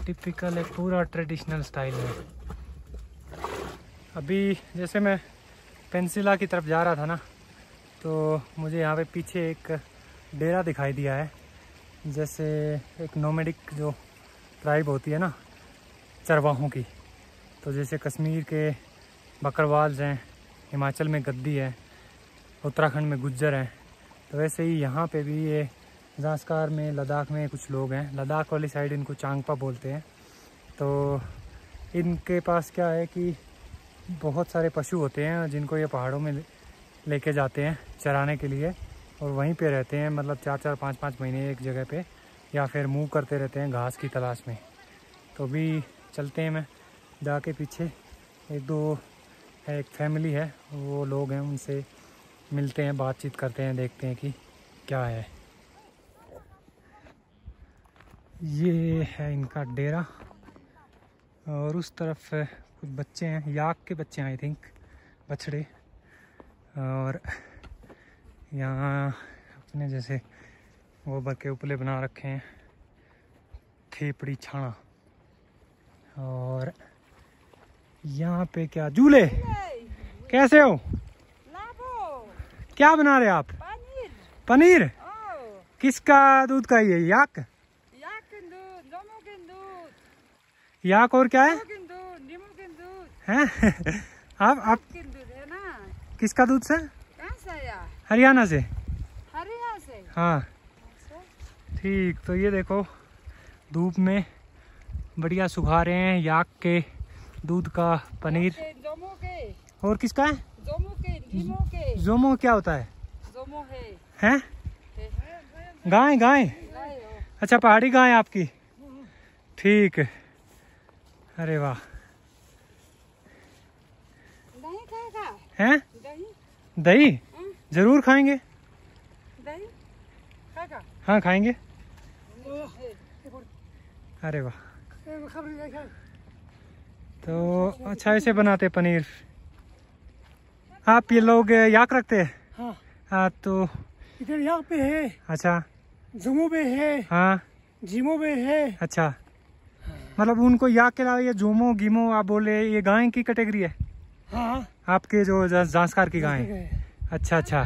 Typical है, पूरा traditional style है। अभी जैसे मैं पेंसिला की तरफ जा रहा था ना, तो मुझे यहाँ पे पीछे एक डेरा दिखाई दिया है। जैसे एक नोमेडिक जो ट्राइब होती है ना चरवाहों की, तो जैसे कश्मीर के बकरवाल्स हैं, हिमाचल में गद्दी है, उत्तराखंड में गुज्जर हैं, तो वैसे ही यहाँ पे भी ये ज़ास्कार में, लद्दाख में कुछ लोग हैं। लद्दाख वाली साइड इनको चांगपा बोलते हैं। तो इनके पास क्या है कि बहुत सारे पशु होते हैं जिनको ये पहाड़ों में लेके जाते हैं चराने के लिए, और वहीं पे रहते हैं, मतलब 4-4, 5-5 महीने एक जगह पे, या फिर मूव करते रहते हैं घास की तलाश में। तो अभी चलते हैं, मैं जाके पीछे एक दो है, एक फैमिली है, वो लोग हैं, उनसे मिलते हैं, बातचीत करते हैं, देखते हैं कि क्या है। ये है इनका डेरा, और उस तरफ कुछ बच्चे हैं, याक के बच्चे हैं आई थिंक, बछड़े। और यहाँ अपने जैसे गोबर के उपले बना रखे हैं, खेपड़ी छाना। और यहाँ पे क्या झूले, कैसे हो? क्या बना रहे आप? पनीर। पनीर? किसका दूध का ये? याक? याक और क्या है? हैं? आप किसका दूध से? हरियाणा से। हाँ ठीक। तो ये देखो धूप में बढ़िया सुखा रहे हैं याक के दूध का पनीर। और किसका है? जोमो क्या होता है? हैं? गाय? गाय? अच्छा, पहाड़ी गाय आपकी, ठीक है। अरे वाह। हैं? दही जरूर खाएंगे। हाँ खाएंगे। अरे वाह। तो अच्छा ऐसे बनाते पनीर। आप ये लोग याक रखते हैं? हाँ। हाँ तो इधर याक पे है। अच्छा। जोमो पे है। हाँ। जीमो पे है। अच्छा, मतलब उनको याक के अलावा ये जोमो गिमो आप बोले, ये गाय की कैटेगरी है? हाँ। आपके जो ज़ांस्कार की गाय? अच्छा अच्छा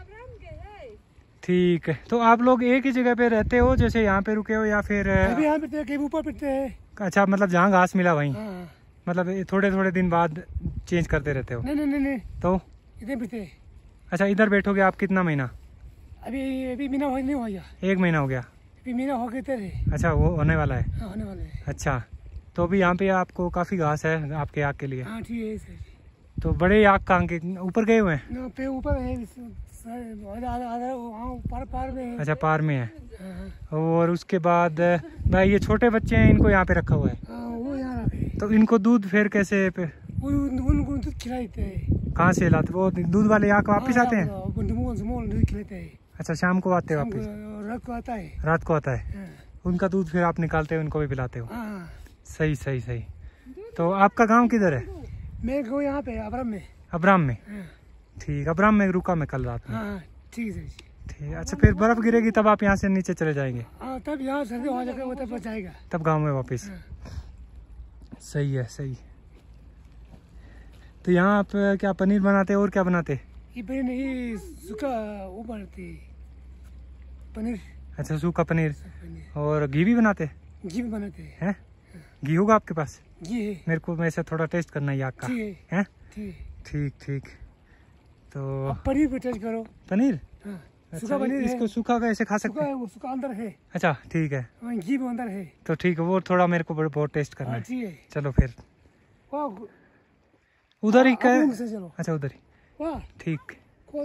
ठीक है। तो आप लोग एक ही जगह पे रहते हो, जैसे यहाँ पे रुके हो, या फिर अभी यहाँ पे ऊपर पिटते हैं? अच्छा, मतलब जहाँ घास मिला वहीं? हाँ। मतलब थोड़े थोड़े दिन बाद चेंज करते रहते हो? नहीं नहीं नहीं। तो इधर बैठे? अच्छा, इधर बैठोगे आप कितना महीना? अभी महीना नहीं हो गया। 1 महीना हो गया? अभी महीना हो गया। अच्छा, वो होने वाला है? हाँ, होने वाला है। अच्छा, तो अभी यहाँ पे आपको काफी घास है आपके याक के लिए? हाँ ठीक है सर। तो बड़े याक कहाँ के ऊपर गए हुए हैं? पे ऊपर है, पार में है। अच्छा, पार में है। हाँ। और उसके बाद भाई ये छोटे बच्चे हैं, इनको यहाँ पे रखा हुआ है? हाँ, वो यहाँ रखे। तो इनको दूध फिर कैसे पे? उनको दूध खिलाते हैं। कहाँ से लाते? वो दूध वाले याक वापिस आते हैं? दूध खिलाते हैं। अच्छा, शाम को आते हैं वापिस? रात को आता है। रात को आता है। उनका दूध फिर आप निकालते हो, उनको भी पिलाते हो? सही सही सही। तो आपका गांव किधर है? मैं गाँव यहाँ पे अब्राम में। अब्राम में? ठीक, अब्राम में रुका मैं कल रात में। ठीक है। ठीक। अच्छा, फिर बर्फ गिरेगी तब आप यहाँ से नीचे चले जाएंगे? तब यहाँ सर्दी हो जाएगा, वो तब जाएगा, तब गांव में वापस। सही है, सही। तो यहाँ आप क्या पनीर बनाते और क्या बनाते? ये पनीर नहीं, सूखा वो बनाते पनीर। अच्छा, सूखा पनीर। और घी भी बनाते? घी भी बनाते हैं? घी होगा आपके पास? घी है। मेरे को वैसे थोड़ा टेस्ट करना है याक का। हैं? ठीक ठीक। तो पनीर भी टेस्ट करो। पनीर? अच्छा, सूखा पनीर इसको सूखा कैसे खा सकते हैं? वो सूखा अंदर है। अच्छा ठीक है। घी भी अंदर है। तो ठीक है, वो थोड़ा मेरे को बहुत टेस्ट करना है। चलो फिर उधर ही कर। अच्छा, उधर ही। ठीक।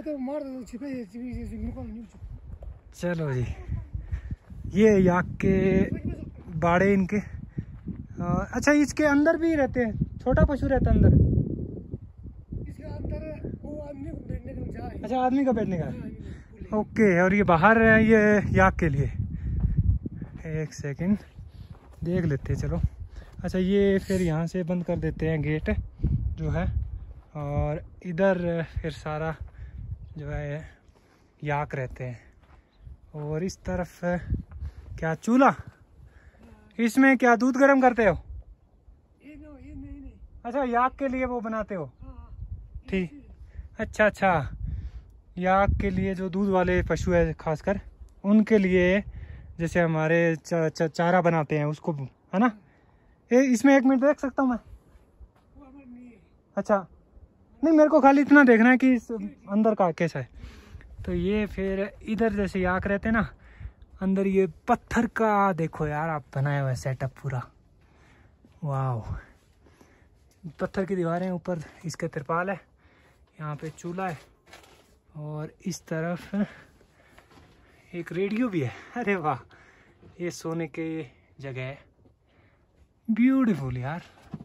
चलो जी, ये याक के बाड़े इनके। अच्छा, इसके अंदर भी रहते हैं? छोटा पशु रहता है अंदर? इसके अंदर वो आदमी को बैठने का जगह है। अच्छा, आदमी का बैठने का। ओके। और ये बाहर है ये याक के लिए? एक सेकंड देख लेते हैं, चलो। अच्छा, ये फिर यहाँ से बंद कर देते हैं गेट जो है, और इधर फिर सारा जो है याक रहते हैं। और इस तरफ क्या चूल्हा? इसमें क्या दूध गर्म करते हो? ये नहीं। अच्छा, याक के लिए वो बनाते हो? हाँ, ठीक। अच्छा अच्छा, याक के लिए जो दूध वाले पशु है खासकर उनके लिए, जैसे हमारे चारा बनाते हैं उसको, है ना? ये इसमें 1 मिनट देख सकता हूँ मैं? वो हमारे नहीं है। अच्छा, नहीं मेरे को खाली इतना देखना है कि इस अंदर का कैसा है। तो ये फिर इधर जैसे याक रहते हैं ना, अंदर ये पत्थर का देखो यार आप बनाया हुआ है सेटअप पूरा। वाह, पत्थर की दीवारें, ऊपर इसके तिरपाल है, यहाँ पे चूल्हा है और इस तरफ एक रेडियो भी है। अरे वाह, ये सोने के जगह है। ब्यूटीफुल यार।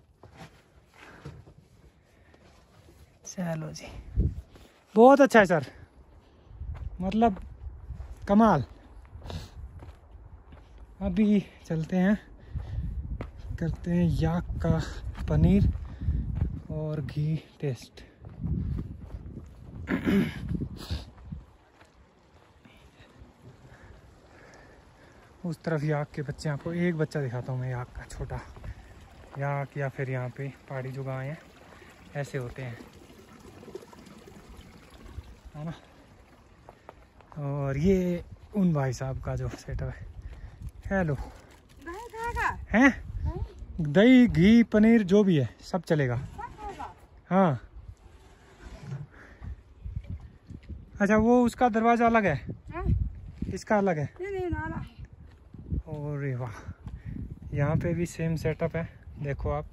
चलो जी, बहुत अच्छा है सर, मतलब कमाल। अभी चलते हैं, करते हैं याक का पनीर और घी टेस्ट। उस तरफ याक के बच्चे, आपको एक बच्चा दिखाता हूँ मैं याक का, छोटा याक, या फिर यहाँ पे पहाड़ी जो गाय हैं ऐसे होते हैं, है ना? और ये उन भाई साहब का जो सेटअप है। हेलो, हैं? दही घी पनीर जो भी है सब चलेगा। हाँ, अच्छा वो उसका दरवाज़ा अलग है, इसका अलग है। अरे वाह, यहाँ पे भी सेम सेटअप है, देखो आप,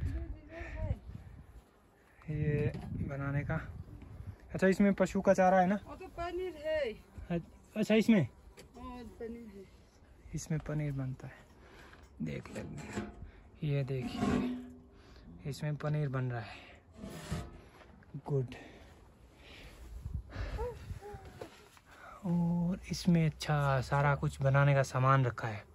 ये बनाने का। अच्छा, इसमें पशु का चारा है ना? वो तो पनीर है। अच्छा, इसमें पनीर है। इसमें पनीर बनता है, देख लेंगे। ये देखिए, इसमें पनीर बन रहा है। गुड। और इसमें अच्छा सारा कुछ बनाने का सामान रखा है।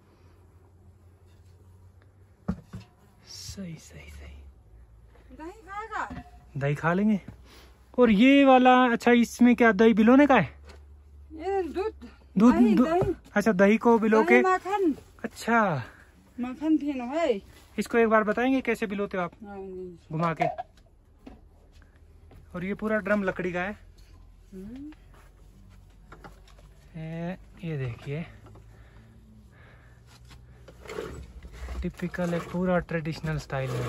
सही सही सही। दही खाएगा? दही खा लेंगे। और ये वाला, अच्छा इसमें क्या दही भिगोने का है? ये दूध दूध। अच्छा, दही को भिगो के। मक्खन। अच्छा, मक्खन भी ना है। इसको एक बार बताएंगे कैसे भिगोते हो आप? घुमा के। और ये पूरा ड्रम लकड़ी का है। ये देखिए, टिपिकल है, पूरा ट्रेडिशनल स्टाइल में।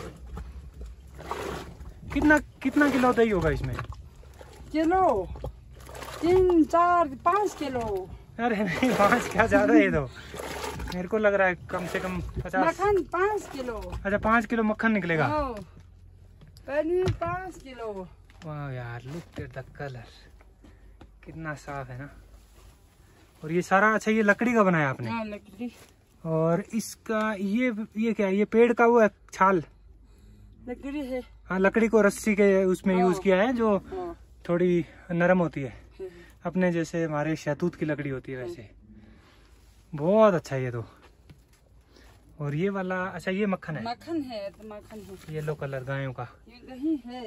कितना किलो दही होगा इसमें? Kilo 3, 4, 5 kilo. अरे नहीं, 5 क्या, ज्यादा है तो। मेरे को लग रहा है कम से कम 50। मक्खन 5 किलो। अच्छा, 5 किलो मक्खन निकलेगा। पनीर 5 किलो। वाह यार, लुक एट द कलर, कितना साफ है ना। और ये सारा, अच्छा ये लकड़ी का बनाया आपने? हाँ, लकड़ी। और इसका ये क्या है? ये पेड़ का वो है, छाल? लकड़ी है। हाँ, लकड़ी को रस्सी के उसमें यूज किया है, जो थोड़ी नरम होती है, अपने जैसे हमारे शहतूत की लकड़ी होती है वैसे। बहुत अच्छा है ये तो। और ये वाला, अच्छा ये मक्खन है? मक्खन है, तो मक्खन है। येलो कलर गायों का। ये दही है।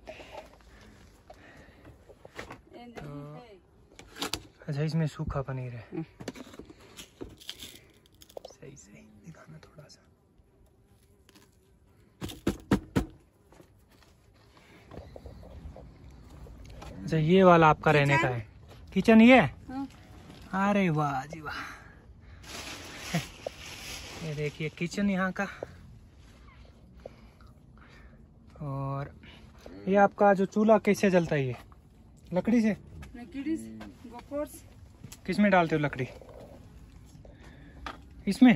अच्छा, इसमें सूखा पनीर है। सही सही, दिखाना थोड़ा सा। अच्छा, ये वाला आपका रहने का है? किचन ये है? अरे वाह जी वाह। ये देखिए किचन यहाँ का। और ये आपका जो चूल्हा कैसे जलता है? ये लकड़ी से? लकड़ी से, गोबर से। किस में डालते हो लकड़ी? इसमें?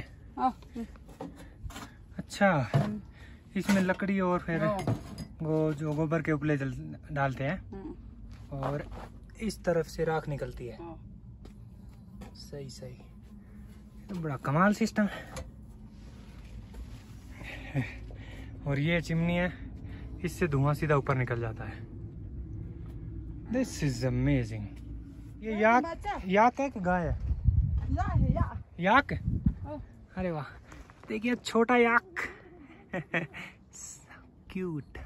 अच्छा, इसमें लकड़ी और फिर वो जो गोबर के उपले डालते हैं और इस तरफ से राख निकलती है। सही सही, तो बड़ा कमाल सिस्टम है। और ये चिमनी है, इससे धुआं सीधा ऊपर निकल जाता है। This is amazing. ये याक है कि गाय है? याक। अरे वाह, देखिए छोटा याक। क्यूट।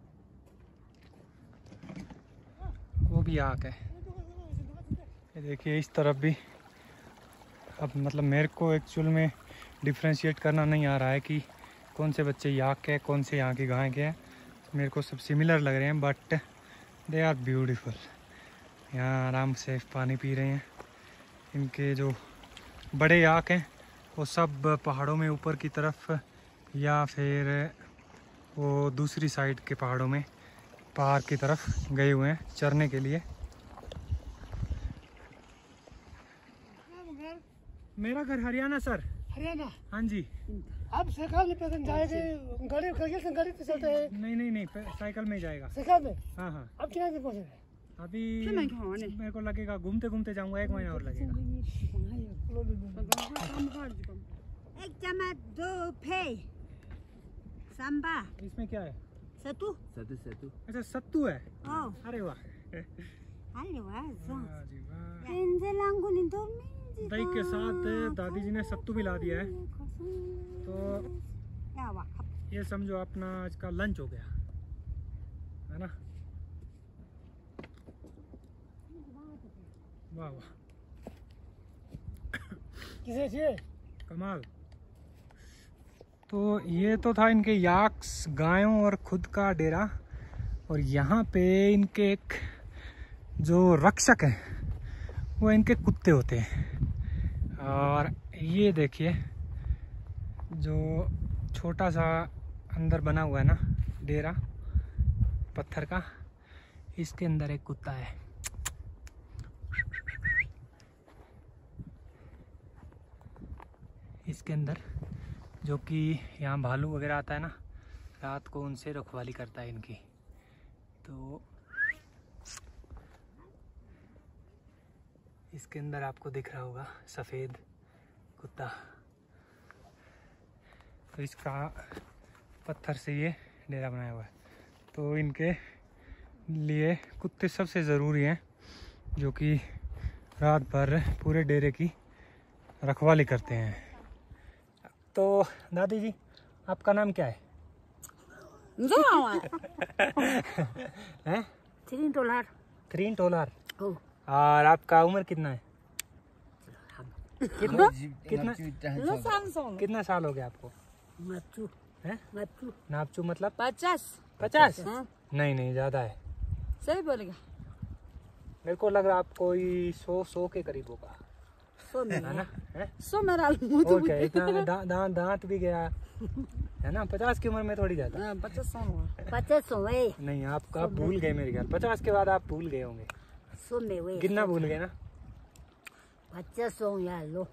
वो भी याक है। ये देखिए इस तरफ भी। अब मतलब मेरे को एक्चुअल में डिफ्रेंशिएट करना नहीं आ रहा है कि कौन से बच्चे याक के कौन से यहाँ की गाय के हैं। मेरे को सब सिमिलर लग रहे हैं बट दे आर ब्यूटीफुल। यहाँ आराम से पानी पी रहे हैं। इनके जो बड़े याक हैं वो सब पहाड़ों में ऊपर की तरफ या फिर वो दूसरी साइड के पहाड़ों में पहाड़ की तरफ गए हुए हैं चरने के लिए। मेरा घर हरियाणा सर। हरियाणा? हाँ जी। आप साइकिल में पैदल जाएंगे, गाड़ी गाड़ी पे चलते हैं? नहीं साइकिल में जाएगा। साइकिल में? हाँ हाँ। अब कितना देर पहुँचे? अभी मेरे को लगेगा घूमते घूमते जाऊंगा, 1 महीना और लगेगा। एक चम्मच 2 फे सांबा। इसमें क्या है? सत्तू। अच्छा सत्तू है। अरे वाह। दही के साथ दादी जी ने सत्तू भी ला दिया है, तो ये समझो अपना आज का लंच हो गया है ना। वाह वाह, किसे चाहिए? कमाल। तो ये तो था इनके याक्स, गायों और खुद का डेरा। और यहाँ पे इनके एक जो रक्षक हैं वो इनके कुत्ते होते हैं। और ये देखिए जो छोटा सा अंदर बना हुआ है ना डेरा पत्थर का, इसके अंदर एक कुत्ता है। इसके अंदर, जो कि यहाँ भालू वगैरह आता है ना, रात को उनसे रखवाली करता है इनकी। तो इसके अंदर आपको दिख रहा होगा सफ़ेद कुत्ता। तो इसका पत्थर से ये डेरा बनाया हुआ है। तो इनके लिए कुत्ते सबसे ज़रूरी हैं, जो कि रात भर पूरे डेरे की रखवाली करते हैं। तो दादी जी, आपका नाम क्या है? हैं? 3 डॉलर। 3 डॉलर। और आपका उम्र कितना है? कितना साल हो गया आपको? नापचू मतलब 50? नहीं ज़्यादा है। सही बोलेगा। मेरे को लग रहा आप कोई 100 के करीब होगा। 100 है ना? 100 मेरा और क्या, इतना दांत भी गया है ना। 50 की उम्र में थोड़ी ज्यादा। 50 नहीं, आप भूल गए मेरे ख्याल। 50 के बाद आप भूल गए होंगे, कितना भूल गए ना। 50 यार लो।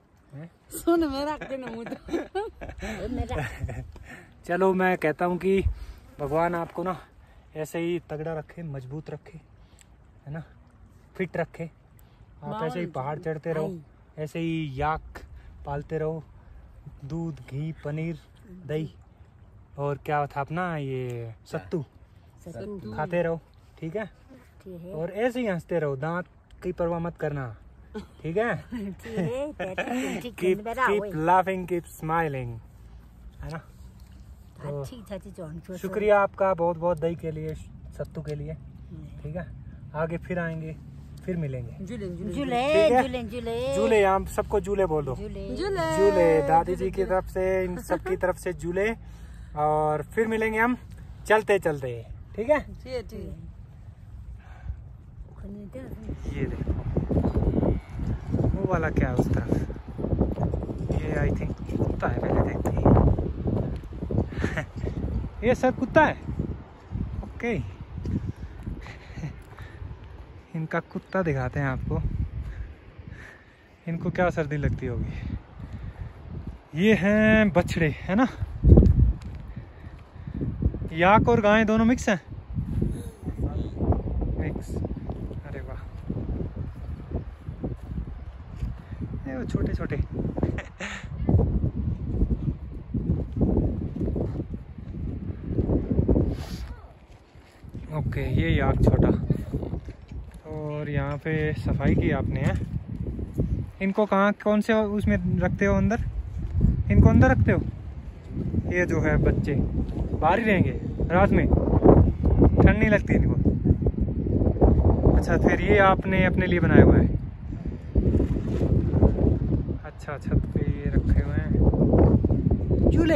चलो मैं कहता हूँ कि भगवान आपको ना ऐसे ही तगड़ा रखे, मजबूत रखे, है ना, फिट रखे। आप ऐसे ही पहाड़ चढ़ते रहो, ऐसे ही याक पालते रहो, दूध, घी, पनीर, दही और क्या था अपना ये सत्तू खाते रहो, ठीक है? और ऐसे ही हंसते रहो, दांत की परवाह मत करना, ठीक है? keep laughing, keep smiling, है ना? तो शुक्रिया आपका बहुत बहुत दही के लिए, सत्तू के लिए, ठीक है? आगे फिर आएंगे, फिर मिलेंगे। झूले, यहाँ सबको झूले बोलो। झूले दादी जी की तरफ से, इन सबकी तरफ से झूले। और फिर मिलेंगे हम चलते चलते, ठीक है? ये देखो वो वाला क्या है उस तरफ, ये आई थिंक कुत्ता है, पहले देखते हैं। ये सब कुत्ता है, ओके। इनका कुत्ता दिखाते हैं आपको, इनको क्या सर्दी लगती होगी। ये हैं बछड़े, है ना? याक और गाय दोनों मिक्स हैं। मिक्स, अरे वाह, ये वो छोटे छोटे। ओके, ये याक छोटा। और यहाँ पे सफाई की आपने है। इनको कहाँ, कौन से उसमें रखते हो? अंदर, इनको अंदर रखते हो? ये जो है बच्चे बाहर ही रहेंगे रात में, ठंड नहीं लगती इनको? अच्छा, फिर ये आपने अपने लिए बनाया हुआ है। अच्छा, छत पे ये रखे हुए हैं। झूले।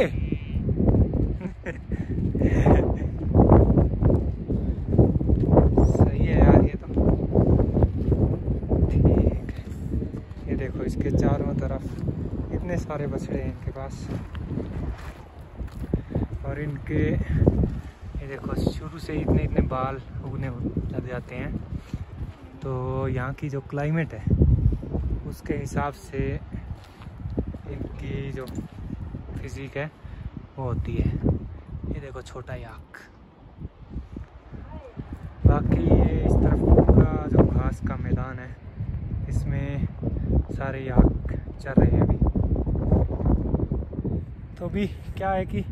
सही है यार ये तो। ठीक है, ये देखो इसके चारों तरफ इतने सारे बछड़े हैं इनके पास। और इनके ये देखो शुरू से इतने इतने बाल उगने लग जाते हैं। तो यहाँ की जो क्लाइमेट है उसके हिसाब से इनकी जो फिजिक है वो होती है। ये देखो छोटा याक। बाकी ये इस तरफ का जो घास का मैदान है इसमें सारे याक चल रहे हैं अभी। तो अभी क्या है कि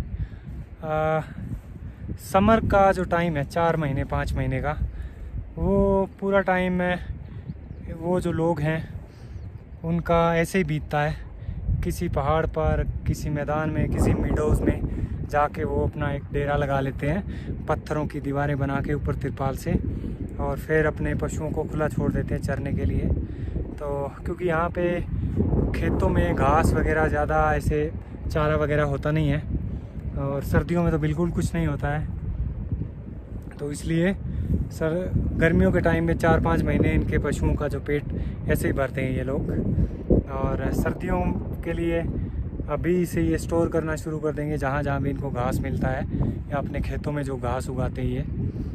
समर का जो टाइम है 4 महीने 5 महीने का, वो पूरा टाइम में वो जो लोग हैं उनका ऐसे ही बीतता है, किसी पहाड़ पर, किसी मैदान में, किसी मीडोज़ में जाके वो अपना एक डेरा लगा लेते हैं पत्थरों की दीवारें बना के ऊपर तिरपाल से, और फिर अपने पशुओं को खुला छोड़ देते हैं चरने के लिए। तो क्योंकि यहाँ पे खेतों में घास वगैरह ज़्यादा ऐसे चारा वगैरह होता नहीं है, और सर्दियों में तो बिल्कुल कुछ नहीं होता है, तो इसलिए गर्मियों के टाइम में 4-5 महीने इनके पशुओं का जो पेट ऐसे ही भरते हैं ये लोग। और सर्दियों के लिए अभी से ये स्टोर करना शुरू कर देंगे जहाँ जहाँ भी इनको घास मिलता है, या अपने खेतों में जो घास उगाते हैं ये।